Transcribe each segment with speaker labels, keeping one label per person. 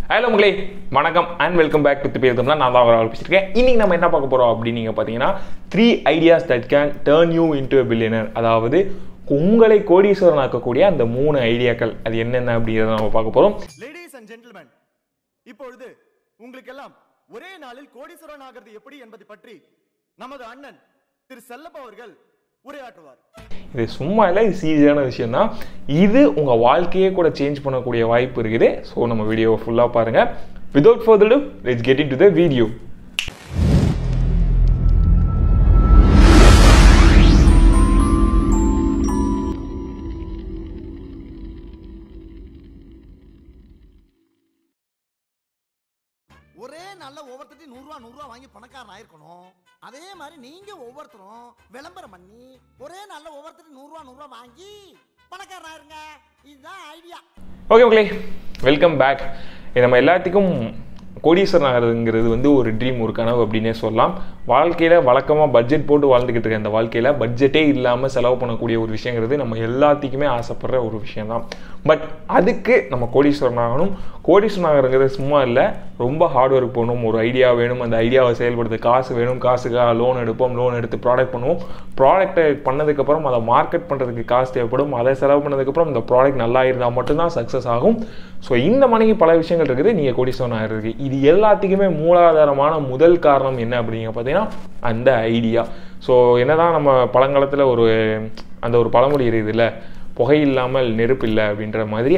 Speaker 1: Hello மக்களே, வணக்கம் and welcome back to திப்பேதம். நான் தான் அவரை பேசியிருக்கேன். இன்னைக்கு நம்ம என்ன பார்க்க போகிறோம் அப்படின்னு நீங்கள் பார்த்தீங்கன்னா 3 ideas that can turn you into a billionaire. அதாவது உங்களை கோடீஸ்வரன் ஆக்கக்கூடிய அந்த 3 ஐடியாக்கள் அது என்னென்ன அப்படிங்கிறத நம்ம பார்க்க போகிறோம்.
Speaker 2: லேடிஸ் அண்ட் ஜென்டில்மேன், இப்பொழுது உங்களுக்கெல்லாம் ஒரே நாளில் கோடீஸ்வரன் ஆகிறது எப்படி என்பதை பற்றி நமது அண்ணன் திரு செல்லப்பா அவர்கள் உரையாற்றுவார்.
Speaker 1: இது சும்மா இல்லை, இது சீரியஸான விஷயம் தான். இது உங்கள் வாழ்க்கையே கூட சேஞ்ச் பண்ணக்கூடிய வாய்ப்பு இருக்குது. ஸோ நம்ம வீடியோவை ஃபுல்லாக பாருங்கள். Without further ado let's get into the video.
Speaker 2: ஒரே நல்ல ஒவ்வொருத்தரையும் 100 ரூபா வாங்கி பணக்காரன் ஆயிருக்கணும். அதே மாதிரி நீங்க ஒவ்வொருத்தரும் விளம்பரம் பண்ணி ஒரே நல்ல ஒவ்வொருத்தரையும் 100 ரூபா வாங்கி பணக்காரன் ஆயிருங்க. இதுதான் ஐடியா.
Speaker 1: ஓகே மக்களே, வெல்கம் பேக். நம்ம எல்லாத்துக்கும் கோடீஸ்வரன் ஆகிறதுங்கிறது வந்து ஒரு ட்ரீம், ஒரு கனவு அப்படின்னே சொல்லலாம். வாழ்க்கையில் வழக்கமாக பட்ஜெட் போட்டு வாழ்ந்துக்கிட்டு இருக்க அந்த வாழ்க்கையில் பட்ஜெட்டே இல்லாமல் செலவு பண்ணக்கூடிய ஒரு விஷயங்கிறது நம்ம எல்லாத்துக்குமே ஆசைப்படுற ஒரு விஷயம் தான். பட் அதுக்கு நம்ம கோடீஸ்வரன் ஆகணும். கோடீஸ்வரன் ஆகிறதுங்கிறது சும்மா இல்லை, ரொம்ப ஹார்ட் ஒர்க் போகணும். ஒரு ஐடியா வேணும், அந்த ஐடியாவை செயல்படுத்த காசு வேணும். காசுக்காக லோன் எடுப்போம், லோன் எடுத்து ப்ராடக்ட் பண்ணுவோம். ப்ராடக்ட்டை பண்ணதுக்கப்புறம் அதை மார்க்கெட் பண்ணுறதுக்கு காசு தேவைப்படும். அதை செலவு பண்ணதுக்கப்புறம் இந்த ப்ராடக்ட் நல்லா இருந்தால் மட்டும்தான் சக்ஸஸ் ஆகும். ஸோ இந்த மணிக்கு பல விஷயங்கள் இருக்குது நீங்கள் கோடீஸ்வரன் ஆகிறதுக்கு. இது எல்லாத்துக்குமே மூலாதாரமான முதல் காரணம் என்ன அப்படிங்க பார்த்தீங்கன்னா அந்த ஐடியா. ஸோ என்னதான் நம்ம பழங்காலத்தில் ஒரு பழமொழி இருக்குதுல்ல, புகை இல்லாமல் நெருப்பு இல்லை அப்படின்ற மாதிரி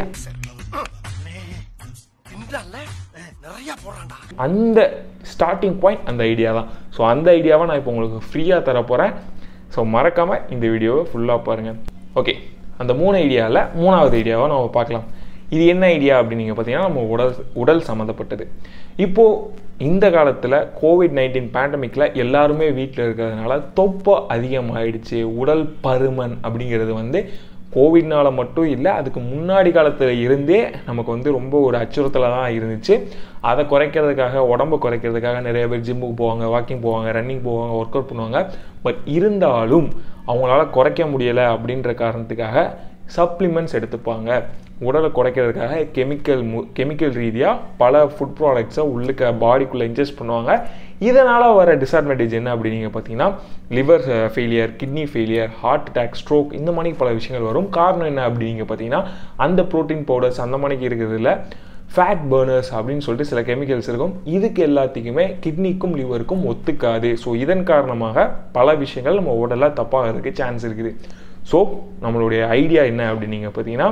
Speaker 1: அந்த ஸ்டார்டிங் பாயிண்ட் அந்த ஐடியா தான். ஸோ அந்த ஐடியாவை நான் இப்போ உங்களுக்கு ஃப்ரீயாக தர போகிறேன். ஸோ மறக்காமல் இந்த வீடியோவை ஃபுல்லாக பாருங்கள். ஓகே, அந்த 3 ஐடியாவில் 3வது ஐடியாவை நம்ம பார்க்கலாம். இது என்ன ஐடியா அப்படின்னு நீங்கள் பார்த்தீங்கன்னா நம்ம உடல் சம்மந்தப்பட்டது. இப்போது இந்த காலத்தில் COVID-19 பேண்டமிக்கில் எல்லாருமே வீட்டில் இருக்கிறதுனால தொப்பை அதிகமாகிடுச்சு. உடல் பருமன் அப்படிங்கிறது வந்து கோவிட்னால மட்டும் இல்லை, அதுக்கு முன்னாடி காலத்தில் இருந்தே நமக்கு வந்து ரொம்ப ஒரு அச்சுறுத்தலாக தான் இருந்துச்சு. அதை குறைக்கிறதுக்காக, உடம்பை குறைக்கிறதுக்காக நிறைய பேர் ஜிம்முக்கு போவாங்க, வாக்கிங் போவாங்க, ரன்னிங் போவாங்க, ஒர்க் அவுட் பண்ணுவாங்க. பட் இருந்தாலும் அவங்களால குறைக்க முடியலை அப்படின்ற காரணத்துக்காக சப்ளிமெண்ட்ஸ் எடுத்துப்பாங்க. உடலை குறைக்கிறதுக்காக கெமிக்கல் ரீதியாக பல ஃபுட் ப்ராடக்ட்ஸை உள்ளுக்க பாடிக்குள்ளே இன்ஜெஸ்ட் பண்ணுவாங்க. இதனால் வர டிஸ்அட்வான்டேஜ் என்ன அப்படின்னு நீங்கள் பார்த்தீங்கன்னா liver failure, kidney failure, heart attack, stroke, இந்த மாதிரி பல விஷயங்கள் வரும். காரணம் என்ன அப்படின்னு பார்த்தீங்கன்னா அந்த ப்ரோட்டீன் பவுடர்ஸ் அந்த மாதிரிக்கு இருக்கிறதுல ஃபேட் பர்னர்ஸ் அப்படின்னு சொல்லிட்டு சில கெமிக்கல்ஸ் இருக்கும். இதுக்கு எல்லாத்துக்குமே கிட்னிக்கும் லிவருக்கும் ஒத்துக்காது. ஸோ இதன் காரணமாக பல விஷயங்கள் நம்ம உடலில் தப்பாகிறதுக்கு சான்ஸ் இருக்குது. ஸோ நம்மளுடைய ஐடியா என்ன அப்படின்னு நீங்கள் பார்த்தீங்கன்னா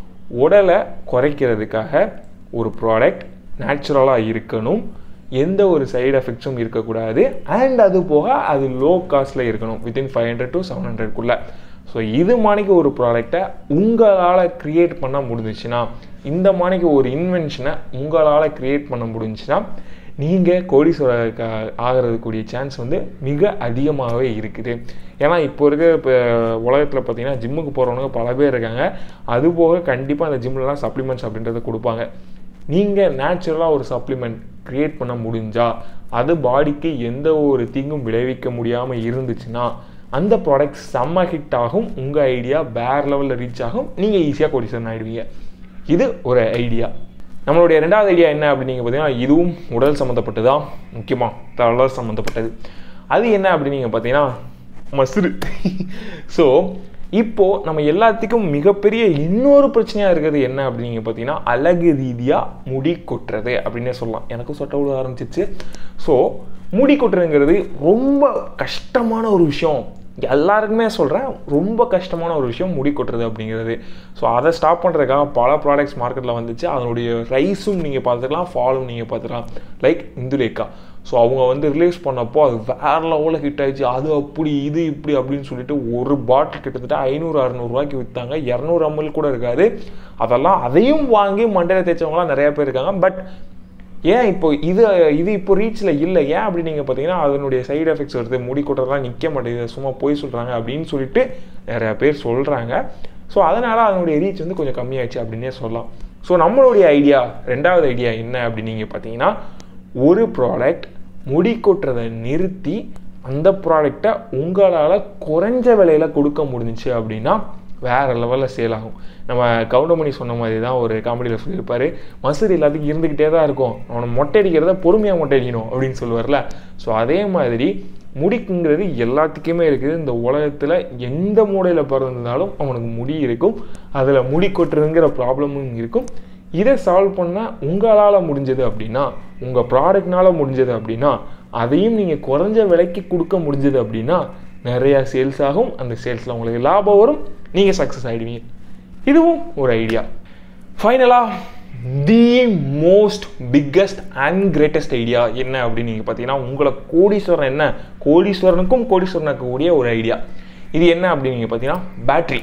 Speaker 1: உடலை குறைக்கிறதுக்காக ஒரு ப்ராடக்ட் நேச்சுரலாக இருக்கணும், எந்த ஒரு சைடு எஃபெக்ட்ஸும் இருக்கக்கூடாது, அண்ட் அது போக அது லோ காஸ்ட்டில் இருக்கணும், வித்தின் 500 to 700க்குள்ளே. ஸோ இது மாதிரிக்கு ஒரு ப்ராடக்டை உங்களால் க்ரியேட் பண்ண முடிஞ்சிச்சுன்னா, இந்த மாதிரிக்கு ஒரு இன்வென்ஷனை உங்களால் க்ரியேட் பண்ண முடிஞ்சுன்னா நீங்கள் கோடீஸ்வரர் ஆகிறதுக்கூடிய சான்ஸ் வந்து மிக அதிகமாகவே இருக்குது. ஏன்னா இப்போ உலகத்தில் பார்த்தீங்கன்னா ஜிம்முக்கு போகிறவங்க பல பேர் இருக்காங்க. அதுபோக கண்டிப்பாக அந்த ஜிம்லலாம் சப்ளிமெண்ட்ஸ் அப்படின்றத கொடுப்பாங்க. நீங்கள் நேச்சுரலாக ஒரு சப்ளிமெண்ட் க்ரியேட் பண்ண முடிஞ்சால், அது பாடிக்கு எந்த ஒரு தீங்கும் விளைவிக்க முடியாமல் இருந்துச்சுன்னா அந்த ப்ராடக்ட் செம்ம ஹிட் ஆகும். உங்கள் ஐடியா வேறு லெவலில் ரீச் ஆகும். நீங்கள் ஈஸியாக கோடீஸ்வரன் ஆகிடுவீங்க. இது ஒரு ஐடியா. நம்மளுடைய 2வது ஐடியா என்ன அப்படின்னு நீங்கள் பார்த்தீங்கன்னா இதுவும் உடல் சம்மந்தப்பட்டு தான், முக்கியமாக தலர் சம்மந்தப்பட்டது. அது என்ன அப்படின்னு நீங்கள் பார்த்தீங்கன்னா மசிறு. ஸோ இப்போது நம்ம எல்லாத்துக்கும் மிகப்பெரிய இன்னொரு பிரச்சனையாக இருக்கிறது என்ன அப்படின்னு நீங்கள் பார்த்தீங்கன்னா அழகு ரீதியாக முடி கொட்டுறது அப்படின்னே சொல்லலாம். எனக்கும் சொட்ட விட ஆரம்பிச்சிச்சு. ஸோ முடி கொட்டுறதுங்கிறது ரொம்ப கஷ்டமான ஒரு விஷயம். எல்லாருக்குமே சொல்கிறேன், ரொம்ப கஷ்டமான ஒரு விஷயம் முடி கொட்டுறது அப்படிங்கிறது. ஸோ அதை ஸ்டாப் பண்ணுறதுக்காக பல ப்ராடக்ட்ஸ் மார்க்கெட்டில் வந்துச்சு. அதனுடைய ரைஸும் நீங்கள் பார்த்துக்கலாம், ஃபாலும் நீங்கள் பார்த்துக்கலாம். லைக் இந்துலேக்கா. ஸோ அவங்க வந்து ரிலீஸ் பண்ணப்போ அது வேறு லெவலில் ஹிட் ஆகிடுச்சு. அது அப்படி இது இப்படி அப்படின்னு சொல்லிட்டு ஒரு பாட்டில் கிட்டத்தட்ட 500-600 ரூபாய்க்கு விற்றாங்க. 200 ml கூட இருக்காது. அதையும் வாங்கி மண்டையில் தேய்ச்சவங்களாம் நிறையா பேர் இருக்காங்க. பட் ஏன் இது இப்போ ரீச்சில் இல்லை? ஏன் அப்படி நீங்கள் பார்த்தீங்கன்னா அதனுடைய சைடு எஃபெக்ட்ஸ் வருது, முடி கொட்டுறதுலாம் நிற்க மாட்டேங்குது, சும்மா போய் சொல்கிறாங்க அப்படின்னு சொல்லிட்டு நிறையா பேர் சொல்கிறாங்க. ஸோ அதனால் அதனுடைய ரீச் வந்து கொஞ்சம் கம்மியாகிடுச்சு அப்படின்னே சொல்லலாம். ஸோ நம்மளுடைய ஐடியா, 2வது ஐடியா என்ன அப்படின்னு நீங்கள் பார்த்தீங்கன்னா ஒரு ப்ராடக்ட் முடி கொட்டுறதை நிறுத்தி அந்த ப்ராடக்டை உங்களால் குறைஞ்ச விலையில் கொடுக்க முடிஞ்சிச்சு அப்படின்னா வேறு லெவலில் சேல் ஆகும். நம்ம கவுண்டமணி சொன்ன மாதிரி தான் ஒரு காமெடியில் சொல்லியிருப்பார், மசூர் எல்லாத்துக்கும் இருந்துக்கிட்டே தான் இருக்கும், அவனை மொட்டை அடிக்கிறத பொறுமையாக மொட்டை அடிக்கணும் அப்படின்னு சொல்லுவார்ல. ஸோ அதே மாதிரி முடிக்குங்கிறது எல்லாத்துக்குமே இருக்குது. இந்த உலகத்தில் எந்த மூலையில் பிறந்திருந்தாலும் அவனுக்கு முடி இருக்கும், அதில் முடி கொட்டுறதுங்கிற ப்ராப்ளமும் இருக்கும். இதை சால்வ் பண்ணால் உங்களால் முடிஞ்சது அப்படின்னா, உங்கள் ப்ராடக்ட்னால் முடிஞ்சது அப்படின்னா, அதையும் நீங்கள் குறைஞ்ச விலைக்கு கொடுக்க முடிஞ்சது அப்படின்னா நிறையா சேல்ஸ் ஆகும். அந்த சேல்ஸில் உங்களுக்கு லாபம் வரும், நீங்கள் சக்ஸஸ் ஆகிடுவீங்க. இதுவும் ஒரு ஐடியா. ஃபைனலாக the most biggest and greatest idea என்ன அப்படின்னு நீங்கள் பார்த்தீங்கன்னா, உங்களை கோடீஸ்வரன் என்ன கோடீஸ்வரனுக்கும் கோடீஸ்வரனுக்கு கூடிய ஒரு ஐடியா. இது என்ன அப்படின்னு நீங்கள் பார்த்தீங்கன்னா பேட்ரி.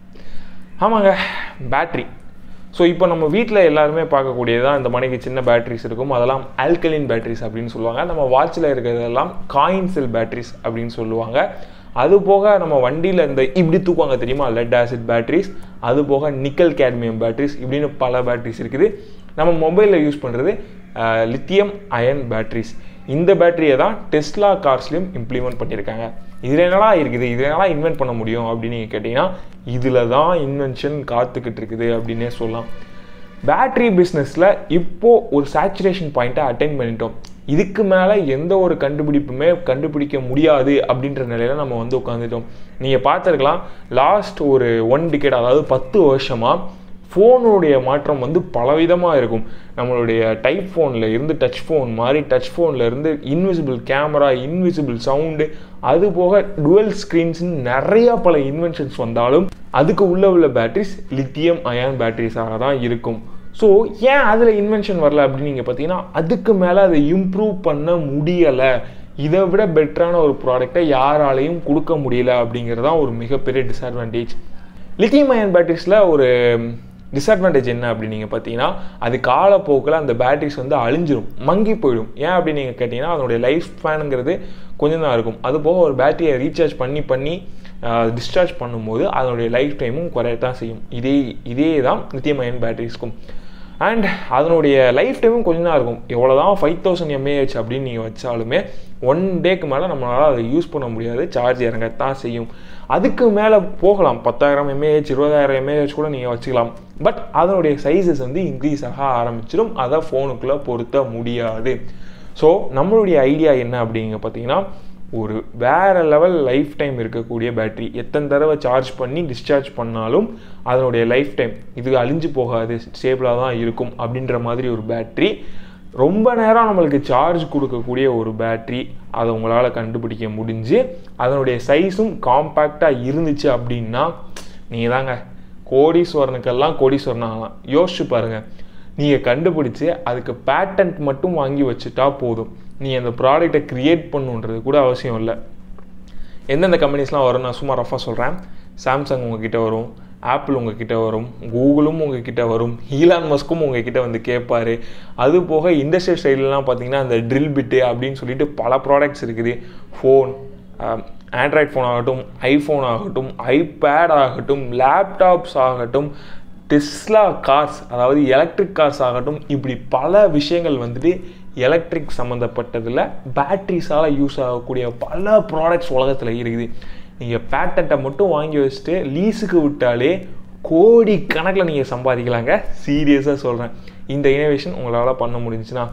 Speaker 1: ஆமாங்க, பேட்ரி. ஸோ இப்போ நம்ம வீட்டில் எல்லாருமே பார்க்கக்கூடியதான் இந்த மணிக்கு சின்ன பேட்ரிஸ் இருக்கும், அதெல்லாம் ஆல்கலின் பேட்ரிஸ் அப்படின்னு சொல்லுவாங்க. நம்ம வாட்சில் இருக்கிறதெல்லாம் காயின் செல் பேட்ரிஸ் அப்படின்னு சொல்லுவாங்க. அது போக நம்ம வண்டியில் இந்த இப்படி தூக்குவாங்க தெரியுமா, லெட் ஆசிட் பேட்ரிஸ், அது போக நிக்கல் கேட்மியம் பேட்ரிஸ், இப்படின்னு பல பேட்ரிஸ் இருக்குது. நம்ம மொபைலில் யூஸ் பண்ணுறது லித்தியம் அயன் பேட்ரிஸ். இந்த பேட்டரியை தான் டெஸ்லா கார்ஸ்லையும் இம்ப்ளிமெண்ட் பண்ணியிருக்காங்க. இதில் என்னடா இருக்குது, இதில் என்னடா இன்வென்ட் பண்ண முடியும் அப்படின்னு நீங்கள் கேட்டிங்கன்னா, இதில் தான் இன்வென்ஷன் காத்துக்கிட்டு இருக்குது அப்படின்னே சொல்லலாம். பேட்ரி பிஸ்னஸில் இப்போது ஒரு சேச்சுரேஷன் பாயிண்ட்டை அட்டைன் பண்ணிட்டோம். இதுக்கு மேலே எந்த ஒரு கண்டுபிடிப்புமே கண்டுபிடிக்க முடியாது அப்படின்ற நிலையில் நம்ம வந்து உட்காந்துட்டோம். நீங்கள் பார்த்துருக்கலாம், லாஸ்ட் ஒரு 1 டிகேட், அதாவது 10 வருஷமாக ஃபோனுடைய மாற்றம் வந்து பலவிதமாக இருக்கும். நம்மளுடைய டைப் ஃபோனில் இருந்து டச் ஃபோன் மாதிரி, டச் ஃபோனில் இருந்து இன்விசிபிள் கேமரா, இன்விசிபிள் சவுண்டு, அது போக டுவல் ஸ்க்ரீன்ஸ்ன்னு நிறையா பல இன்வென்ஷன்ஸ் வந்தாலும் அதுக்கு உள்ள பேட்டரிஸ் லித்தியம் அயான் பேட்டரிஸாக தான் இருக்கும். ஸோ ஏன் அதில் இன்வென்ஷன் வரல அப்படின்னு நீங்கள் பார்த்தீங்கன்னா, அதுக்கு மேலே அதை இம்ப்ரூவ் பண்ண முடியலை. இதை விட பெட்டரான ஒரு ப்ராடக்டை யாராலையும் கொடுக்க முடியல அப்படிங்கிறது தான் ஒரு மிகப்பெரிய டிஸ்அட்வான்டேஜ். லித்தியம் அயன் பேட்டரிஸில் ஒரு டிஸ்அட்வான்டேஜ் என்ன அப்படின்னு நீங்கள் பார்த்தீங்கன்னா, அது காலப்போக்கில் அந்த பேட்டரிஸ் வந்து அழிஞ்சிரும், மங்கி போயிடும். ஏன் அப்படின்னு நீங்கள் கேட்டிங்கன்னா, அதனுடைய லைஃப் ஸ்பேனுங்கிறது கொஞ்சம் தான் இருக்கும். அது போக ஒரு பேட்டரியை ரீசார்ஜ் பண்ணி டிஸ்சார்ஜ் பண்ணும்போது அதனுடைய லைஃப் டைமும் குறையத்தான் செய்யும். இதே தான் லித்தியம் அயன் பேட்டரிஸ்க்கும். அண்ட் அதனுடைய லைஃப் டைமும் கொஞ்சம் தான் இருக்கும். எவ்வளோ தான் 5000 mAh அப்படின்னு நீங்கள் வச்சாலுமே 1 டேக்கு மேலே நம்மளால் அதை யூஸ் பண்ண முடியாது, சார்ஜ் இறங்கத்தான் செய்யும். அதுக்கு மேலே போகலாம், 10,000 mAh 20,000 mAh கூட நீங்கள் வச்சுக்கலாம். பட் அதனுடைய சைஸஸ் வந்து இன்க்ரீஸ் ஆக ஆரம்பிச்சிடும், அதை ஃபோனுக்குள்ளே பொருத்த முடியாது. ஸோ நம்மளுடைய ஐடியா என்ன அப்படிங்க பார்த்தீங்கன்னா, ஒரு வேறு லெவல் லைஃப் டைம் இருக்கக்கூடிய பேட்ரி, எத்தனை தடவை சார்ஜ் பண்ணி டிஸ்சார்ஜ் பண்ணாலும் அதனுடைய லைஃப் டைம் இது அழிஞ்சு போகாது, ஸ்டேபிளாக தான் இருக்கும் அப்படின்ற மாதிரி ஒரு பேட்ரி, ரொம்ப நேரம் நம்மளுக்கு சார்ஜ் கொடுக்கக்கூடிய ஒரு பேட்ரி, அதை உங்களால் கண்டுபிடிக்க முடிஞ்சு அதனுடைய சைஸும் காம்பேக்டாக இருந்துச்சு அப்படின்னா நீங்கள் தாங்க கோடீஸ்வரனுக்கெல்லாம் கோடீஸ்வரன் ஆகலாம். யோசிச்சு பாருங்கள், நீங்கள் கண்டுபிடிச்சி அதுக்கு பேட்டன்ட் மட்டும் வாங்கி வச்சுட்டா போதும். நீங்கள் அந்த ப்ராடக்டை க்ரியேட் பண்ணுன்றது கூட அவசியம் இல்லை. எந்தெந்த கம்பெனிஸ்லாம் வரும் நான் சும்மா ரஃபாக சொல்கிறேன். சாம்சங் உங்ககிட்ட வரும், ஆப்பிள் உங்ககிட்ட வரும், கூகுளும் உங்ககிட்ட வரும், ஈலான் மஸ்க்கும் உங்ககிட்ட வந்து கேட்பார். அது போக இண்டஸ்ட்ரியல் சைட்லலாம் பார்த்தீங்கன்னா அந்த ட்ரில் பிட்டு அப்படின்னு சொல்லிட்டு பல ப்ராடக்ட்ஸ் இருக்குது. ஃபோன், ஆண்ட்ராய்ட் ஃபோன் ஆகட்டும், ஐஃபோன் ஆகட்டும், ஐபேட் ஆகட்டும், லேப்டாப்ஸ் ஆகட்டும், டெஸ்லா கார்ஸ் அதாவது எலக்ட்ரிக் கார்ஸ் ஆகட்டும், இப்படி பல விஷயங்கள் வந்துட்டு எலக்ட்ரிக் சம்மந்தப்பட்டதில் பேட்ரிஸால் யூஸ் ஆகக்கூடிய பல ப்ராடக்ட்ஸ் உலகத்தில் இருக்குது. நீங்கள் பேட்டன்ட்டை மட்டும் வாங்கி வச்சுட்டு லீஸுக்கு விட்டாலே கோடி கணக்கில் நீங்கள் சம்பாதிக்கலாங்க. சீரியஸாக சொல்கிறேன், இந்த இனோவேஷன் உங்களால் பண்ண முடிஞ்சுன்னா.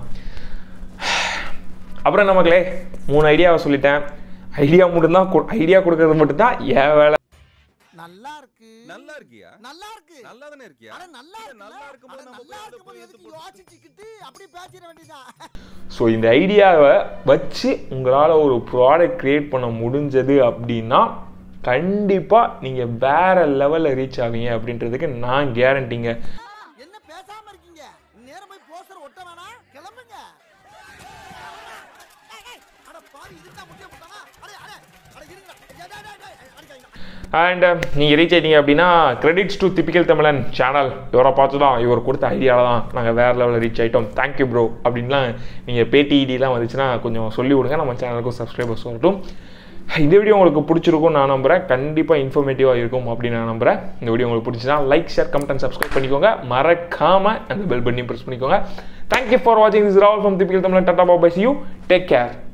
Speaker 1: அப்புறம் நமக்களே 3 ஐடியாவை சொல்லிட்டேன். ஐடியா கொடுக்கறது மட்டும்தான் என் வேலை.
Speaker 2: நல்லா இருக்கு,
Speaker 3: நல்லா இருக்கியா,
Speaker 2: நல்லா இருக்கு,
Speaker 3: நல்லா தானே இருக்கியா,
Speaker 2: அட நல்லா இருக்கு,
Speaker 3: நல்லா இருக்கும்போது நம்ம
Speaker 2: நல்லா இருக்கும்போது எதுக்கு யோசிச்சுக்கிட்டு அப்படியே பேசிட வேண்டியதான்.
Speaker 1: ஸோ இந்த ஐடியாவை வச்சு உங்களால் ஒரு ப்ராடக்ட் க்ரியேட் பண்ண முடிஞ்சது அப்படின்னா கண்டிப்பாக நீங்கள் வேறு லெவலில் ரீச் ஆவீங்க அப்படின்றதுக்கு நான் கேரண்டிங்க.
Speaker 2: என்ன பேசாம இருக்கீங்க, நேரம் போய் போஸ்டர் ஒட்ட வேணாம், கிளம்புங்க. அட பாரு, இதுதான் முக்கியம் போட்டானா. அட அட அட இருங்க,
Speaker 1: அண்ட் நீங்கள் ரீச் ஆகிட்டீங்க அப்படின்னா credits to typical Tamilan channel. இவரை பார்த்து தான், இவர் கொடுத்த ஐடியாவில் தான் நாங்கள் வேறு லெவலில் ரீச் ஆகிட்டோம், தேங்க்யூ ப்ரோ அப்படின்லாம் நீங்கள் பேடிஇடிலாம் வந்துச்சுன்னா கொஞ்சம் சொல்லி விடுங்க, நம்ம சேனலுக்கும் சப்ஸ்கிரைபர்ஸ் வரட்டும். இந்த வீடியோ உங்களுக்கு பிடிச்சிருக்கும் நான் நம்புகிறேன், கண்டிப்பாக இன்ஃபர்மேட்டிவாக இருக்கும் அப்படின்னு நான் நம்புகிறேன். இந்த வீடியோ உங்களுக்கு பிடிச்சினா like, share, comment and subscribe பண்ணிக்கோங்க. மறக்காமல் அந்த பெல் பட்டனையும் ப்ரெஸ் பண்ணிக்கோங்க. தேங்க்யூ ஃபார் வாட்சிங். திஸ் இஸ் ராகுல் ஃப்ரம் டிபிக்கல் தமிழன். டாடா பாய், see you, டேக் கேர்.